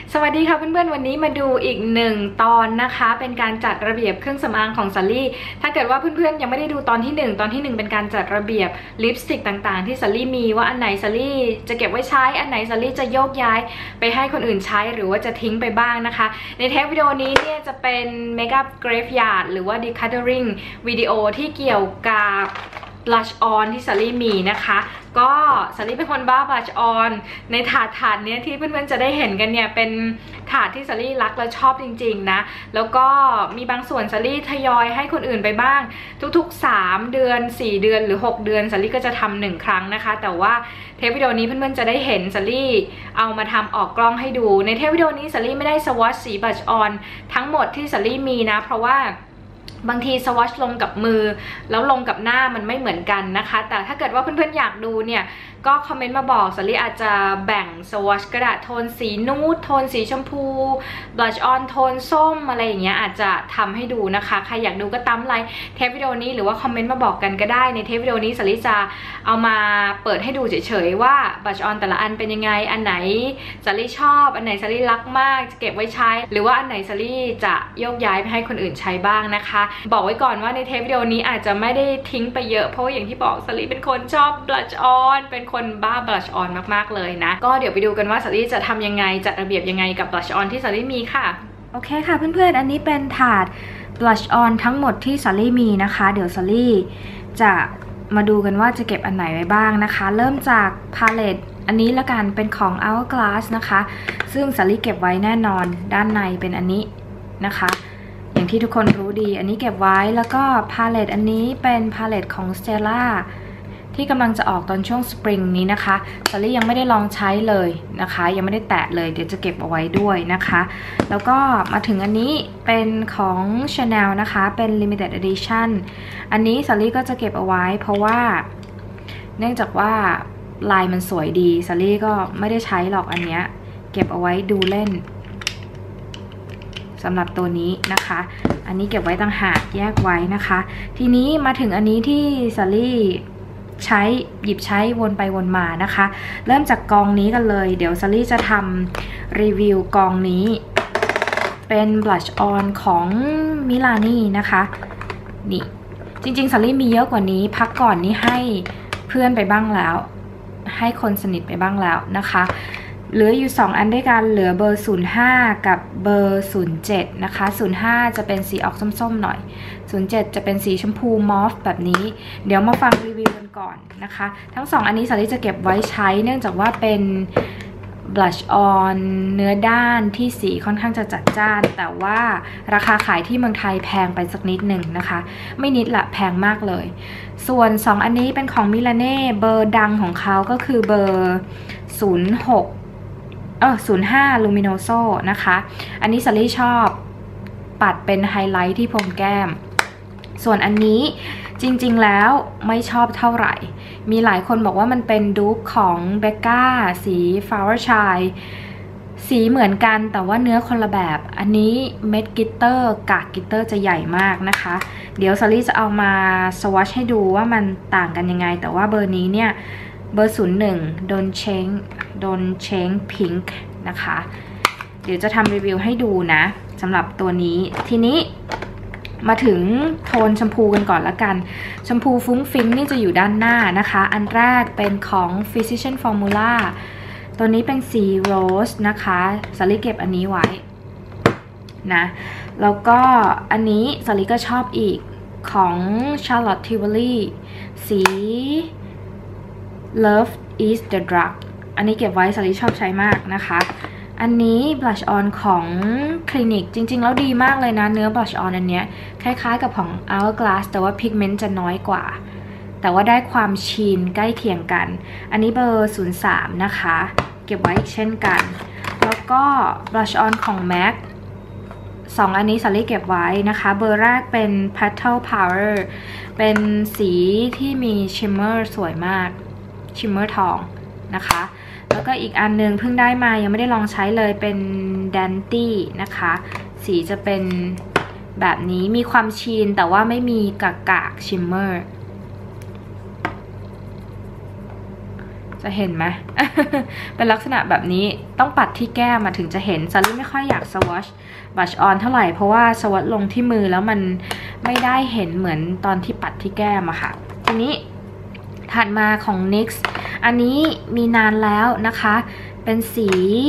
สวัสดีค่ะเพื่อนๆวันนี้มาดูอีกหนึ่งตอนนะคะเป็นการจัดระเบียบเครื่องสำอางของซัลลี่ถ้าเกิดว่าเพื่อนๆยังไม่ได้ดูตอนที่1ตอนที่1เป็นการจัดระเบียบลิปสติกต่างๆที่ซัลลี่มีว่าอันไหนซัลลี่จะเก็บไว้ใช้อันไหนซัลลี่จะโยกย้ายไปให้คนอื่นใช้หรือว่าจะทิ้งไปบ้างนะคะในเทปวิดีโอนี้เนี่ยจะเป็นเมคอัพเกรฟยาร์ดหรือว่า decluttering วิดีโอที่เกี่ยวกับ blush on ที่ซัลลี่มีนะคะก็ซัลลี่เป็นคนบ้า blush on ในถาดเนี้ยที่เพื่อนๆจะได้เห็นกันเนี่ยเป็นถาดที่ซัลลี่รักและชอบจริงๆนะแล้วก็มีบางส่วนซัลลี่ทยอยให้คนอื่นไปบ้างทุกๆ3เดือน4เดือนหรือ6เดือนซัลลี่ก็จะทำ1ครั้งนะคะแต่ว่าเทปวิดีโอนี้เพื่อนๆจะได้เห็นซัลลี่เอามาทำออกกล้องให้ดูในเทปวิดีโอนี้ซัลลี่ไม่ได้สวอชสี blush on ทั้งหมดที่ซัลลี่มีนะเพราะว่าบางทีสวอชลงกับมือแล้วลงกับหน้ามันไม่เหมือนกันนะคะแต่ถ้าเกิดว่าเพื่อนๆอยากดูเนี่ยก็คอมเมนต์มาบอกซัลลี่อาจจะแบ่งสวอชกระดาษโทนสีนูดโทนสีชมพูบลัชออนโทนส้มอะไรอย่างเงี้ยอาจจะทำให้ดูนะคะใครอยากดูก็ตามไลน์เทปวิดีโอนี้หรือว่าคอมเมนต์มาบอกกันก็ได้ในเทปวิดีโอนี้ซัลลี่จะเอามาเปิดให้ดูเฉยๆว่าบลัชออนแต่ละอันเป็นยังไงอันไหนซัลลี่ชอบอันไหนซัลลี่รักมากจะเก็บไว้ใช้หรือว่าอันไหนซัลลี่จะโยกย้ายไปให้คนอื่นใช้บ้างนะคะบอกไว้ก่อนว่าในเทปวิดีโอนี้อาจจะไม่ได้ทิ้งไปเยอะเพราะอย่างที่บอกซัลลี่เป็นคนชอบบลัชออนเป็นคนบ้าบลัชออนมากๆเลยนะก็เดี๋ยวไปดูกันว่าซัลลี่จะทำยังไงจัดระเบียบยังไงกับบลัชออนที่ซัลลี่มีค่ะโอเคค่ะเพื่อนๆอันนี้เป็นถาดบลัชออนทั้งหมดที่ซัลลี่มีนะคะเดี๋ยวซัลลี่จะมาดูกันว่าจะเก็บอันไหนไว้บ้างนะคะเริ่มจากพาเลตอันนี้ละกันเป็นของ Hourglass นะคะซึ่งซัลลี่เก็บไว้แน่นอนด้านในเป็นอันนี้นะคะอย่างที่ทุกคนรู้ดีอันนี้เก็บไว้แล้วก็พาเลตอันนี้เป็นพาเลตของ Stella ที่กำลังจะออกตอนช่วงสปริงนี้นะคะซัลลี่ยังไม่ได้ลองใช้เลยนะคะยังไม่ได้แตะเลยเดี๋ยวจะเก็บเอาไว้ด้วยนะคะแล้วก็มาถึงอันนี้เป็นของ Chanel นะคะเป็น Limited Edition อันนี้ซัลลี่ก็จะเก็บเอาไว้เพราะว่าเนื่องจากว่าลายมันสวยดีซัลลี่ก็ไม่ได้ใช้หรอกอันเนี้ยเก็บเอาไว้ดูเล่นสำหรับตัวนี้นะคะอันนี้เก็บไว้ต่างหากแยกไว้นะคะทีนี้มาถึงอันนี้ที่ซัลลี่หยิบใช้วนไปวนมานะคะเริ่มจากกองนี้กันเลยเดี๋ยวซัลลี่จะทำรีวิวกองนี้เป็น blush on ของมิลานี่นะคะนี่จริงๆซัลลี่มีเยอะกว่านี้พักก่อนนี้ให้เพื่อนไปบ้างแล้วให้คนสนิทไปบ้างแล้วนะคะเหลืออยู่2อันด้วยกันเหลือเบอร์05กับเบอร์07นะคะ05จะเป็นสีออกส้มๆหน่อย07จะเป็นสีชมพูมอฟแบบนี้เดี๋ยวมาฟังรีวิวกันก่อนนะคะทั้ง2อันนี้ซัลลี่จะเก็บไว้ใช้เนื่องจากว่าเป็น blush on เนื้อด้านที่สีค่อนข้างจะจัดจ้านแต่ว่าราคาขายที่เมืองไทยแพงไปสักนิดหนึ่งนะคะไม่นิดละแพงมากเลยส่วน2อันนี้เป็นของมิลาเน่เบอร์ดังของเขาก็คือเบอร์05 Luminoso นะคะอันนี้ซัลลี่ชอบปัดเป็นไฮไลท์ที่โพรงแก้มส่วนอันนี้จริงๆแล้วไม่ชอบเท่าไหร่มีหลายคนบอกว่ามันเป็นดูปของเบคก้าสี Flower Shine สีเหมือนกันแต่ว่าเนื้อคนละแบบอันนี้เม็ดกลิตเตอร์กากกลิตเตอร์จะใหญ่มากนะคะเดี๋ยวซัลลี่จะเอามาสวอชให้ดูว่ามันต่างกันยังไงแต่ว่าเบอร์นี้เนี่ยเบอร์01โดนเช้งพิงค์นะคะเดี๋ยวจะทำรีวิวให้ดูนะสำหรับตัวนี้ทีนี้มาถึงโทนชมพูกันก่อนละกันชมพูฟุ้งฟิ้งนี่จะอยู่ด้านหน้านะคะอันแรกเป็นของ Physician Formula ตัวนี้เป็นสีโรสนะคะซัลลี่เก็บอันนี้ไว้นะแล้วก็อันนี้ซัลลี่ก็ชอบอีกของ Charlotte Tilbury สี Love is the drug อันนี้เก็บไว้ซัลลี่ชอบใช้มากนะคะอันนี้ blush on ของคลินิกจริงๆแล้วดีมากเลยนะเนื้อ blush on อันเนี้ยคล้ายๆกับของ Hourglass แต่ว่า pigment จะน้อยกว่าแต่ว่าได้ความชีนใกล้เคียงกันอันนี้เบอร์03นะคะเก็บไว้อีกเช่นกันแล้วก็ blush on ของ MAC 2อันนี้ซัลลี่เก็บไว้นะคะเบอร์แรกเป็น Petal Power เป็นสีที่มี shimmer สวยมาก shimmer ทองนะคะแล้วก็อีกอันนึงเพิ่งได้มายังไม่ได้ลองใช้เลยเป็น Danty นะคะสีจะเป็นแบบนี้มีความชีนแต่ว่าไม่มีกากชิมเมอร์จะเห็นไหม เป็นลักษณะแบบนี้ต้องปัดที่แก้มมาถึงจะเห็นซารี่ไม่ค่อยอยากสวอชบัชออนเท่าไหร่เพราะว่าสวอชลงที่มือแล้วมันไม่ได้เห็นเหมือนตอนที่ปัดที่แก้มอะค่ะทีนี้ถัดมาของ NYX อันนี้มีนานแล้วนะคะเป็นสี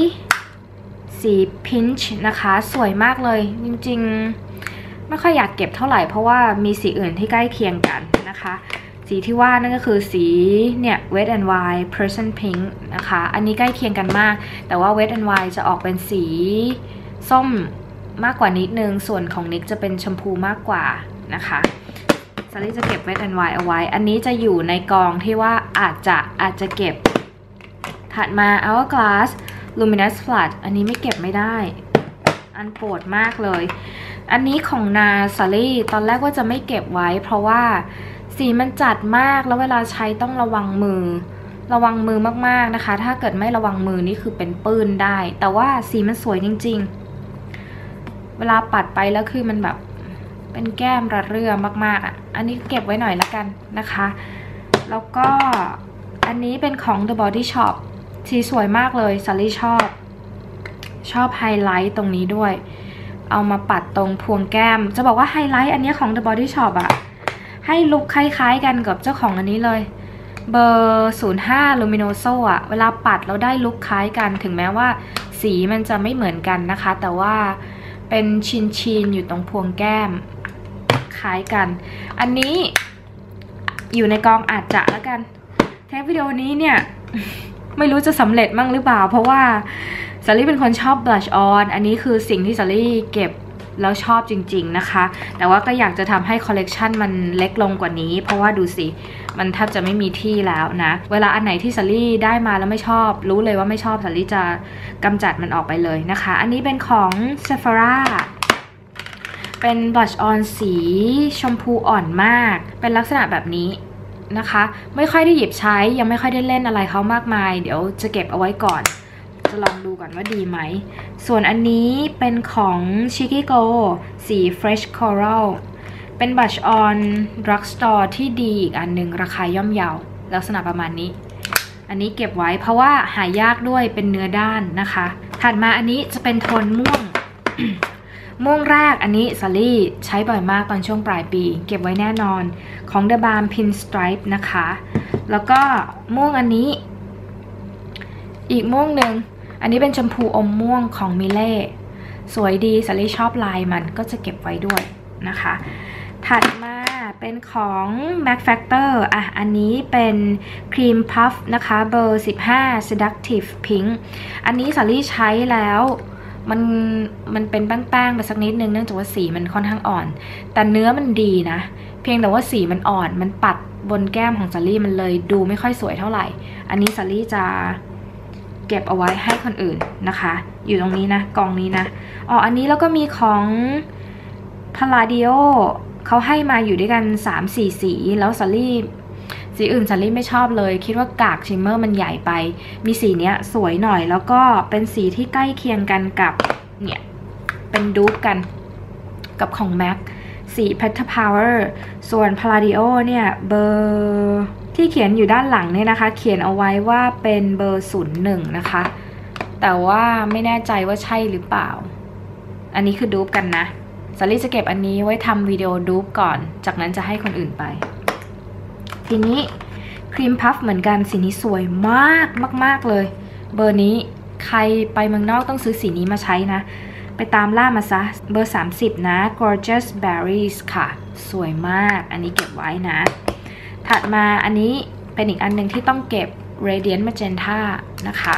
พินช์นะคะสวยมากเลยจริงๆไม่ค่อยอยากเก็บเท่าไหร่เพราะว่ามีสีอื่นที่ใกล้เคียงกันนะคะสีที่ว่านั่นก็คือสีเนี่ย Wet n Wild Persian Pink นะคะอันนี้ใกล้เคียงกันมากแต่ว่า Wet n Wild จะออกเป็นสีส้มมากกว่านิดนึงส่วนของ NYX จะเป็นชมพูมากกว่านะคะซารี่จะเก็บ Wet n Wild เอาไว้อันนี้จะอยู่ในกองที่ว่าอาจจะเก็บถัดมา Hourglass Luminous Flood อันนี้ไม่เก็บไม่ได้อันโปรดมากเลยอันนี้ของนาซารี่ตอนแรกว่าจะไม่เก็บไว้เพราะว่าสีมันจัดมากแล้วเวลาใช้ต้องระวังมือมากๆนะคะถ้าเกิดไม่ระวังมือนี่คือเป็นปื้นได้แต่ว่าสีมันสวยจริงๆเวลาปัดไปแล้วคือมันแบบเป็นแก้มระเรื่อมากๆอ่ะอันนี้เก็บไว้หน่อยละกันนะคะแล้วก็อันนี้เป็นของ The Body Shop สีสวยมากเลยซารี่ชอบไฮไลท์ตรงนี้ด้วยเอามาปัดตรงพวงแก้มจะบอกว่าไฮไลท์อันนี้ของ The Body Shop อะให้ลุคคล้ายๆกันกับเจ้าของอันนี้เลยเบอร์05 Luminoso อะเวลาปัดแล้วได้ลุคคล้ายกันถึงแม้ว่าสีมันจะไม่เหมือนกันนะคะแต่ว่าเป็นชินอยู่ตรงพวงแก้มคล้ายกันอันนี้อยู่ในกองอาจจะแล้วกันเทปวิดีโอนี้เนี่ย ไม่รู้จะสำเร็จมั่งหรือเปล่าเพราะว่าซารี่เป็นคนชอบ blush on อันนี้คือสิ่งที่ซารี่เก็บแล้วชอบจริงๆนะคะแต่ว่าก็อยากจะทำให้คอลเลกชันมันเล็กลงกว่านี้เพราะว่าดูสิมันแทบจะไม่มีที่แล้วนะเวลาอันไหนที่ซารี่ได้มาแล้วไม่ชอบรู้เลยว่าไม่ชอบซารี่จะกำจัดมันออกไปเลยนะคะอันนี้เป็นของ Sephora เป็น blush on สีชมพูอ่อนมากเป็นลักษณะแบบนี้นะคะไม่ค่อยได้หยิบใช้ยังไม่ค่อยได้เล่นอะไรเขามากมายเดี๋ยวจะเก็บเอาไว้ก่อนจะลองดูก่อนว่าดีไหมส่วนอันนี้เป็นของ Cheeky Go สี Fresh Coral เป็น Blush on Drugstore ที่ดีอีกอันหนึ่งราคาย่อมเยาลักษณะประมาณนี้อันนี้เก็บไว้เพราะว่าหายากด้วยเป็นเนื้อด้านนะคะถัดมาอันนี้จะเป็นโทนม่วง ม่วงแรกอันนี้ซารี่ใช้บ่อยมากตอนช่วงปลายปีเก็บไว้แน่นอนของ The Balm Pinstripe นะคะแล้วก็ม่วงอันนี้อีกม่วงหนึ่งอันนี้เป็นชมพูอมม่วงของมิเล่สวยดีซารี่ชอบลายมันก็จะเก็บไว้ด้วยนะคะถัดมาเป็นของ Mac Factor อันนี้เป็นครีมพัฟนะคะเบอร์15 Seductive Pink อันนี้ซารี่ใช้แล้วมันเป็นแป้งๆไปสักนิดนึงเนื่องจากว่าสีมันค่อนข้างอ่อนแต่เนื้อมันดีนะเพียงแต่ว่าสีมันอ่อนมันปัดบนแก้มของซารี่มันเลยดูไม่ค่อยสวยเท่าไหร่อันนี้ซารี่จะเก็บเอาไว้ให้คนอื่นนะคะอยู่ตรงนี้นะกองนี้นะอันนี้แล้วก็มีของ Palladio เขาให้มาอยู่ด้วยกัน 3-4 สีแล้วซารี่สีอื่นซารี่ไม่ชอบเลยคิดว่ากากชิมเมอร์มันใหญ่ไปมีสีเนี้ยสวยหน่อยแล้วก็เป็นสีที่ใกล้เคียงกันกับเนี่ยเป็นดูปกันกับของ MAC สี Petal Power ส่วน Palladio เนี่ยเบอร์ที่เขียนอยู่ด้านหลังเนี่ยนะคะเขียนเอาไว้ว่าเป็นเบอร์01นะคะแต่ว่าไม่แน่ใจว่าใช่หรือเปล่าอันนี้คือดูปกันนะซารี่จะเก็บอันนี้ไว้ทำวิดีโอดูปก่อนจากนั้นจะให้คนอื่นไปทีนี้ครีมพัฟเหมือนกันสีนี้สวยมากเลยเบอร์นี้ใครไปเมืองนอกต้องซื้อสีนี้มาใช้นะไปตามล่ามาซะเบอร์30นะ Gorgeous Berries ค่ะสวยมากอันนี้เก็บไว้นะถัดมาอันนี้เป็นอีกอันหนึ่งที่ต้องเก็บ Radiant Magenta นะคะ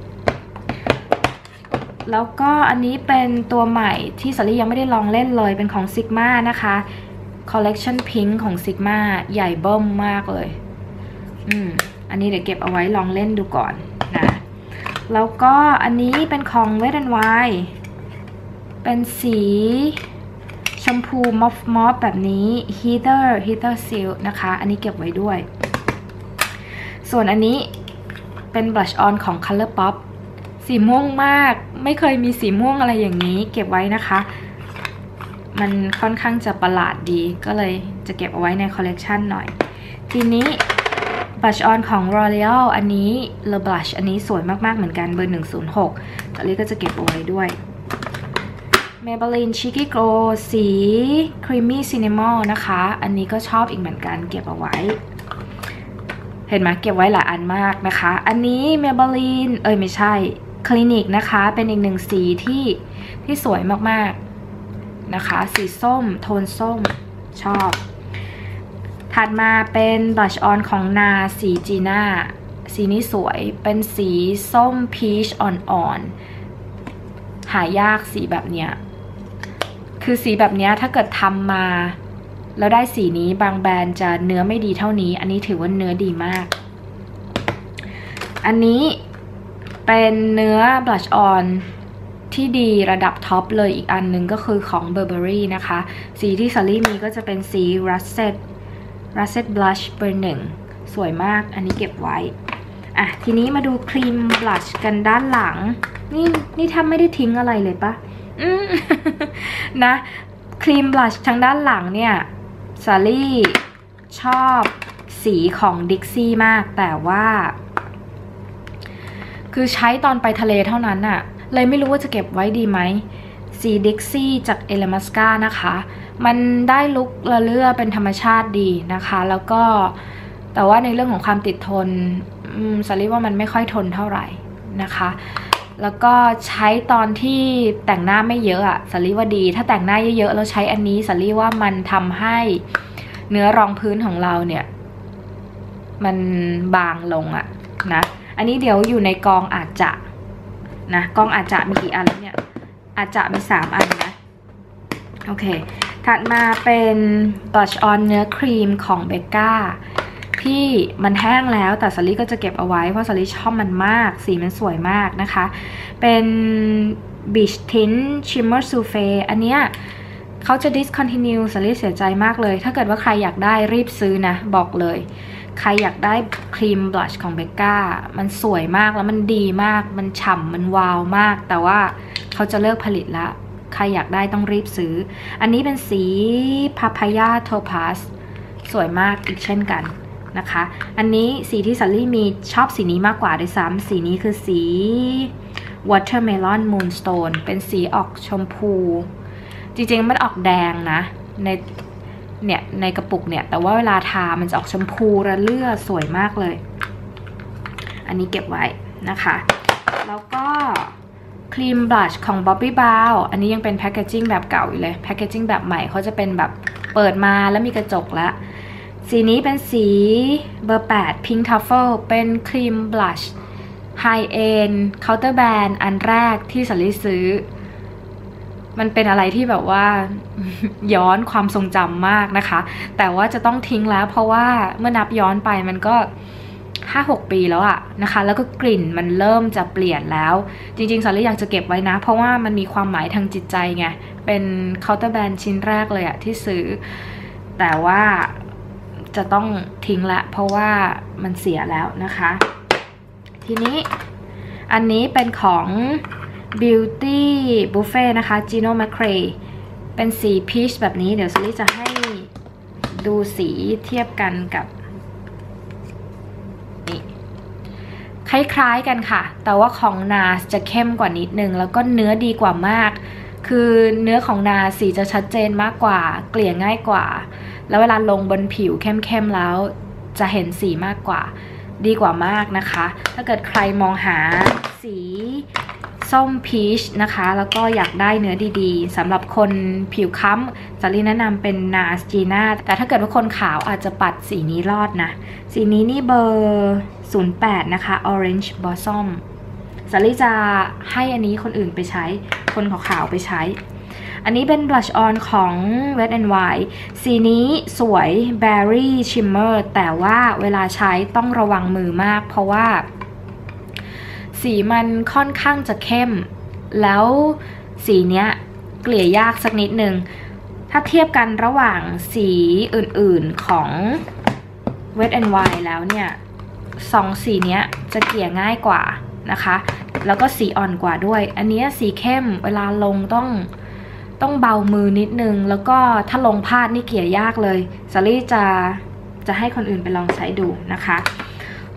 แล้วก็อันนี้เป็นตัวใหม่ที่ซารี่ยังไม่ได้ลองเล่นเลยเป็นของ Sigma นะคะ Collection Pink ของ Sigma ใหญ่เบิ้มมากเลยอันนี้เดี๋ยวเก็บเอาไว้ลองเล่นดูก่อนนะแล้วก็อันนี้เป็นของ Wet n Wild เป็นสีชมพูมอฟแบบนี้ Heather Silk นะคะอันนี้เก็บไว้ด้วยส่วนอันนี้เป็น Blush on ของ Colourpop สีม่วงมากไม่เคยมีสีม่วงอะไรอย่างนี้เก็บไว้นะคะมันค่อนข้างจะประหลาดดีก็เลยจะเก็บเอาไว้ในคอลเลกชันหน่อยทีนี้ blush on ของ L'Oreal อันนี้ Le Blush อันนี้สวยมากๆเหมือนกันเบอร์106ตอนนี้ก็จะเก็บเอาไว้ด้วย Maybelline Cheeky Glow สี Creamy Cinnamon นะคะอันนี้ก็ชอบอีกเหมือนกันเก็บเอาไว้เห็นไหมเก็บไว้หลายอันมากนะคะอันนี้ Maybelline ไม่ใช่ Clinique นะคะเป็นอีกหนึ่งสีที่สวยมากๆนะคะสีส้มโทนส้มชอบถัดมาเป็น blush on ของนาสีจีน่าสีนี้สวยเป็นสีส้มพีชอ่อนๆหายากสีแบบเนี้ยคือสีแบบเนี้ยถ้าเกิดทำมาแล้วได้สีนี้บางแบรนด์จะเนื้อไม่ดีเท่านี้อันนี้ถือว่าเนื้อดีมากอันนี้เป็นเนื้อ blush on ที่ดีระดับท็อปเลยอีกอันหนึ่งก็คือของ Burberry นะคะสีที่ซารี่มีก็จะเป็นสี Russet Blush เบอร์1สวยมากอันนี้เก็บไว้ทีนี้มาดูครีม blush กันด้านหลังนี่ทำไม่ได้ทิ้งอะไรเลยปะนะครีม blush ทางด้านหลังเนี่ยซารี่ชอบสีของ Dixie มากแต่ว่าคือใช้ตอนไปทะเลเท่านั้นอะเลยไม่รู้ว่าจะเก็บไว้ดีไหมสี Dixie จาก Elemasca นะคะมันได้ลุคละเลื่อเป็นธรรมชาติดีนะคะแล้วก็แต่ว่าในเรื่องของความติดทนซารี่ว่ามันไม่ค่อยทนเท่าไหร่นะคะแล้วก็ใช้ตอนที่แต่งหน้าไม่เยอะอะซารี่ว่าดีถ้าแต่งหน้าเยอะๆแล้วใช้อันนี้ซารี่ว่ามันทำให้เนื้อรองพื้นของเราเนี่ยมันบางลงอะนะอันนี้เดี๋ยวอยู่ในกองอาจจะนะกองอาจจะมีกี่อันแล้วเนี่ยอาจจะมี3อันนะโอเคถัดมาเป็น blush on เนื้อครีมของเบก้าที่มันแห้งแล้วแต่ซารี่ก็จะเก็บเอาไว้เพราะซารี่ชอบมันมากสีมันสวยมากนะคะเป็น Beach Tint Shimmer Souffle อันเนี้ยเขาจะ discontinue ซารี่เสียใจมากเลยถ้าเกิดว่าใครอยากได้รีบซื้อนะบอกเลยใครอยากได้ครีม blush ของเบก้ามันสวยมากแล้วมันดีมากมันฉ่ำมันวาวมากแต่ว่าเขาจะเลิกผลิตละใครอยากได้ต้องรีบซื้ออันนี้เป็นสี Papaya Topaz สวยมากอีกเช่นกันนะคะอันนี้สีที่ซารี่มีชอบสีนี้มากกว่าด้วยซ้ำสีนี้คือสี Watermelon Moonstone เป็นสีออกชมพูจริงๆมันออกแดงนะในกระปุกเนี่ยแต่ว่าเวลาทามันจะออกชมพูระเลื่อสวยมากเลยอันนี้เก็บไว้นะคะแล้วก็ครีมบลัชของ Bobbi Brown อันนี้ยังเป็นแพคเกจจิ้งแบบเก่าอยู่เลยแพคเกจจิ้งแบบใหม่เขาจะเป็นแบบเปิดมาแล้วมีกระจกแล้วสีนี้เป็นสีเบอร์8 Pink Truffle เป็นครีมบลัชไฮเอนด์เคาน์เตอร์แบรนด์อันแรกที่ซารี่ซื้อมันเป็นอะไรที่แบบว่าย้อนความทรงจำมากนะคะแต่ว่าจะต้องทิ้งแล้วเพราะว่าเมื่อนับย้อนไปมันก็ 5-6 ปีแล้วอะนะคะแล้วก็กลิ่นมันเริ่มจะเปลี่ยนแล้วจริงๆซารี่อยากจะเก็บไว้นะเพราะว่ามันมีความหมายทางจิตใจไงเป็นเคาน์เตอร์แบรนด์ชิ้นแรกเลยอะที่ซื้อแต่ว่าจะต้องทิ้งละเพราะว่ามันเสียแล้วนะคะทีนี้อันนี้เป็นของ Beauty Buffet นะคะ Gino Macrae เป็นสีพีชแบบนี้เดี๋ยวซารี่จะให้ดูสีเทียบกันกับนี่คล้ายๆกันค่ะแต่ว่าของ NARS จะเข้มกว่านิดนึงแล้วก็เนื้อดีกว่ามากคือเนื้อของ NARS สีจะชัดเจนมากกว่าเกลี่ยง่ายกว่าแล้วเวลาลงบนผิวเข้มๆแล้วจะเห็นสีมากกว่าดีกว่ามากนะคะถ้าเกิดใครมองหาสีส้มพีชนะคะแล้วก็อยากได้เนื้อดีๆสำหรับคนผิวค้ำซารี่แนะนำเป็น NARS Gina แต่ถ้าเกิดว่าคนขาวอาจจะปัดสีนี้รอดนะสีนี้นี่เบอร์08นะคะ Orange Blossom ซารี่จะให้อันนี้คนอื่นไปใช้คนขาวๆไปใช้อันนี้เป็น blush on ของ Wet n Wild สีนี้สวย Berry Shimmer แต่ว่าเวลาใช้ต้องระวังมือมากเพราะว่าสีมันค่อนข้างจะเข้มแล้วสีเนี้ยเกลี่ยยากสักนิดนึงถ้าเทียบกันระหว่างสีอื่นๆของ Wet n Wild แล้วเนี่ย2สีเนี้ยจะเกลี่ยง่ายกว่านะคะแล้วก็สีอ่อนกว่าด้วยอันนี้สีเข้มเวลาลงต้องเบามือนิดนึงแล้วก็ถ้าลงพลาดนี่เกลี่ยยากเลยซารี่จะให้คนอื่นไปลองใช้ดูนะคะ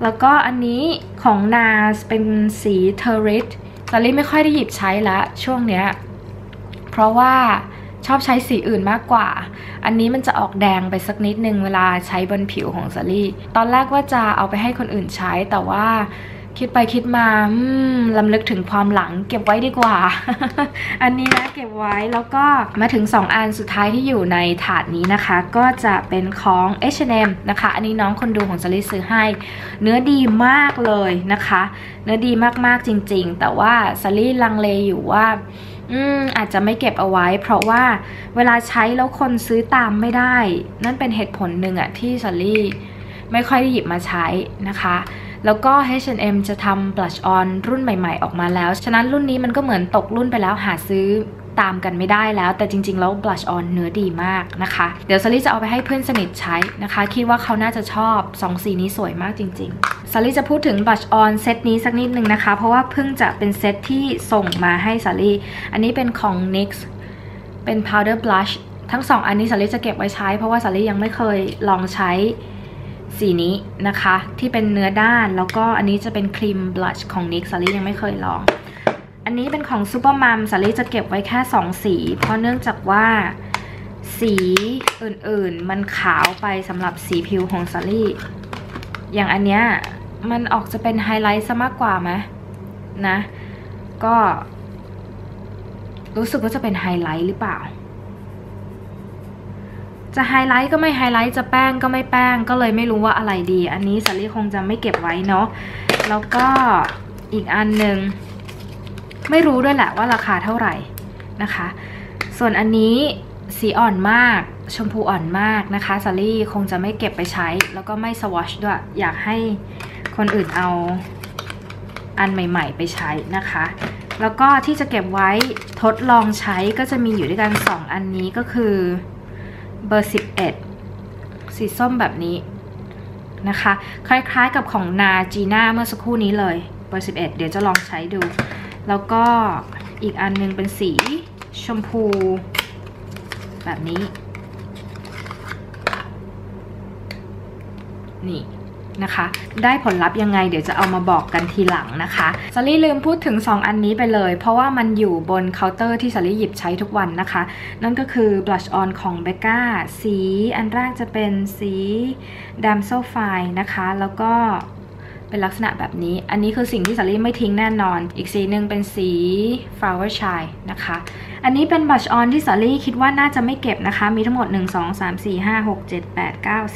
แล้วก็อันนี้ของ NARS เป็นสีเทอริสซารี่ไม่ค่อยได้หยิบใช้ละช่วงเนี้ยเพราะว่าชอบใช้สีอื่นมากกว่าอันนี้มันจะออกแดงไปสักนิดนึงเวลาใช้บนผิวของซารี่ตอนแรกว่าจะเอาไปให้คนอื่นใช้แต่ว่าคิดไปคิดมาลำลึกถึงความหลังเก็บไว้ดีกว่า อันนี้นะเก็บไว้แล้วก็มาถึง2อันสุดท้ายที่อยู่ในถาดนี้นะคะก็จะเป็นของ H&M นะคะอันนี้น้องคนดูของซารี่ซื้อให้เนื้อดีมากเลยนะคะเนื้อดีมากๆจริงๆแต่ว่าซารี่ลังเลอยู่ว่าอาจจะไม่เก็บเอาไว้เพราะว่าเวลาใช้แล้วคนซื้อตามไม่ได้นั่นเป็นเหตุผลหนึ่งอะที่ซารี่ไม่ค่อยได้หยิบมาใช้นะคะแล้วก็ H&M จะทำ blush on รุ่นใหม่ๆออกมาแล้วฉะนั้นรุ่นนี้มันก็เหมือนตกรุ่นไปแล้วหาซื้อตามกันไม่ได้แล้วแต่จริงๆแล้ว blush on เนื้อดีมากนะคะเดี๋ยวซารี่จะเอาไปให้เพื่อนสนิทใช้นะคะคิดว่าเขาน่าจะชอบ2สีนี้สวยมากจริงๆซารี่จะพูดถึง blush on เซตนี้สักนิดนึงนะคะเพราะว่าเพิ่งจะเป็นเซตที่ส่งมาให้ซารี่อันนี้เป็นของ NYX เป็น powder blush ทั้ง2อันนี้ซารี่จะเก็บไว้ใช้เพราะว่าซารี่ยังไม่เคยลองใช้สีนี้นะคะที่เป็นเนื้อด้านแล้วก็อันนี้จะเป็นครีมบลัชของ NYX ซารี่ยังไม่เคยลองอันนี้เป็นของซูเปอร์มัมซารี่จะเก็บไว้แค่2สีเพราะเนื่องจากว่าสีอื่นๆมันขาวไปสำหรับสีผิวของซารี่อย่างอันเนี้ยมันออกจะเป็นไฮไลท์ซะมากกว่าไหมนะก็รู้สึกว่าจะเป็นไฮไลท์หรือเปล่าจะไฮไลท์ก็ไม่ไฮไลท์จะแป้งก็ไม่แป้งก็เลยไม่รู้ว่าอะไรดีอันนี้ซารี่คงจะไม่เก็บไว้เนาะแล้วก็อีกอันหนึ่งไม่รู้ด้วยแหละว่าราคาเท่าไหร่นะคะส่วนอันนี้สีอ่อนมากชมพูอ่อนมากนะคะซารี่คงจะไม่เก็บไปใช้แล้วก็ไม่สวอชด้วยอยากให้คนอื่นเอาอันใหม่ๆไปใช้นะคะแล้วก็ที่จะเก็บไว้ทดลองใช้ก็จะมีอยู่ด้วยกัน2อันนี้ก็คือเบอร์11สีส้มแบบนี้นะคะคล้ายๆกับของนาจีน่าเมื่อสักครู่นี้เลยเบอร์11เดี๋ยวจะลองใช้ดูแล้วก็อีกอันนึงเป็นสีชมพูแบบนี้นี่นะคะได้ผลลัพธ์ยังไงเดี๋ยวจะเอามาบอกกันทีหลังนะคะซารี่ลืมพูดถึง2อันนี้ไปเลยเพราะว่ามันอยู่บนเคาน์เตอร์ที่ซารี่หยิบใช้ทุกวันนะคะนั่นก็คือ blush on ของ Becca สีอันแรกจะเป็นสี Damsel Fine นะคะแล้วก็เป็นลักษณะแบบนี้อันนี้คือสิ่งที่ซารี่ไม่ทิ้งแน่นอนอีกสีหนึ่งเป็นสี Flower Shine นะคะอันนี้เป็น blush on ที่ซารี่คิดว่าน่าจะไม่เก็บนะคะมีทั้งหมด1 2 3 4 5 6 7 8 9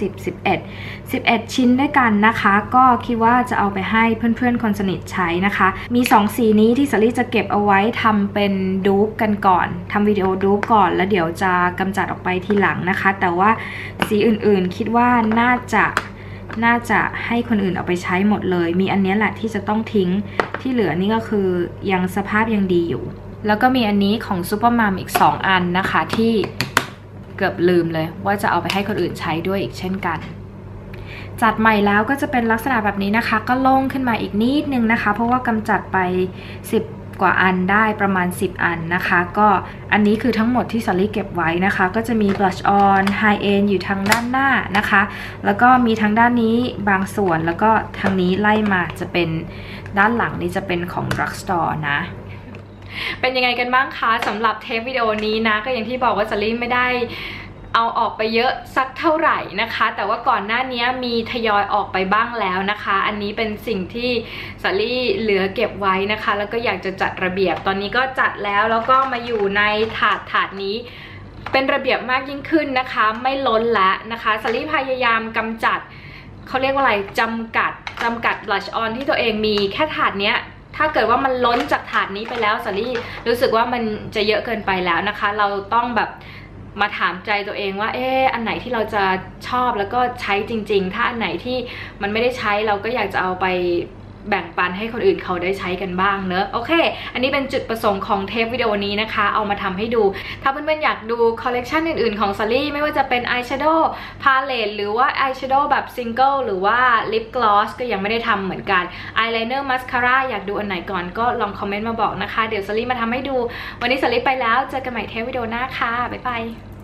10 11ชิ้นด้วยกันนะคะก็คิดว่าจะเอาไปให้เพื่อนๆคนสนิทใช้นะคะมี2สีนี้ที่ซารี่จะเก็บเอาไว้ทำเป็นดูปกันก่อนทำวิดีโอดูปก่อนแล้วเดี๋ยวจะกำจัดออกไปทีหลังนะคะแต่ว่าสีอื่นๆคิดว่าน่าจะให้คนอื่นเอาไปใช้หมดเลยมีอันนี้แหละที่จะต้องทิ้งที่เหลือนี่ก็คือยังสภาพยังดีอยู่แล้วก็มีอันนี้ของซูเปอร์มัมอีก2อันนะคะที่เกือบลืมเลยว่าจะเอาไปให้คนอื่นใช้ด้วยอีกเช่นกันจัดใหม่แล้วก็จะเป็นลักษณะแบบนี้นะคะก็โล่งขึ้นมาอีกนิดนึงนะคะเพราะว่ากำจัดไป10กว่าอันได้ประมาณ10อันนะคะก็อันนี้คือทั้งหมดที่ซารี่เก็บไว้นะคะก็จะมี blush on high end อยู่ทางด้านหน้านะคะแล้วก็มีทางด้านนี้บางส่วนแล้วก็ทางนี้ไล่มาจะเป็นด้านหลังนี้จะเป็นของ drugstore นะเป็นยังไงกันบ้างคะสำหรับเทปวิดีโอนี้นะก็อย่างที่บอกว่าซารี่ไม่ได้เอาออกไปเยอะสักเท่าไหร่นะคะแต่ว่าก่อนหน้านี้มีทยอยออกไปบ้างแล้วนะคะอันนี้เป็นสิ่งที่ซารี่เหลือเก็บไว้นะคะแล้วก็อยากจะจัดระเบียบตอนนี้ก็จัดแล้วก็มาอยู่ในถาดนี้เป็นระเบียบมากยิ่งขึ้นนะคะไม่ล้นแล้วนะคะซารี่พยายามกำจัดเขาเรียกว่าอะไรจำกัด blush on ที่ตัวเองมีแค่ถาดเนี้ยถ้าเกิดว่ามันล้นจากถาดนี้ไปแล้วซารี่รู้สึกว่ามันจะเยอะเกินไปแล้วนะคะเราต้องแบบมาถามใจตัวเองว่าอันไหนที่เราจะชอบแล้วก็ใช้จริงๆถ้าอันไหนที่มันไม่ได้ใช้เราก็อยากจะเอาไปแบ่งปันให้คนอื่นเขาได้ใช้กันบ้างเนอะโอเคอันนี้เป็นจุดประสงค์ของเทปวิดีโอนี้นะคะเอามาทำให้ดูถ้าเพื่อนๆอยากดูคอลเลกชันอื่นๆของซารี่ไม่ว่าจะเป็นอายแชโดว์พาเลตหรือว่าอายแชโดว์แบบซิงเกิลหรือว่าลิปกลอสก็ยังไม่ได้ทำเหมือนกันอายไลเนอร์มัสคาร่าอยากดูอันไหนก่อนก็ลองคอมเมนต์มาบอกนะคะเดี๋ยวซารี่มาทำให้ดูวันนี้ซารี่ไปแล้วเจอกันใหม่เทปวิดีโอหน้าค่ะบ๊ายบาย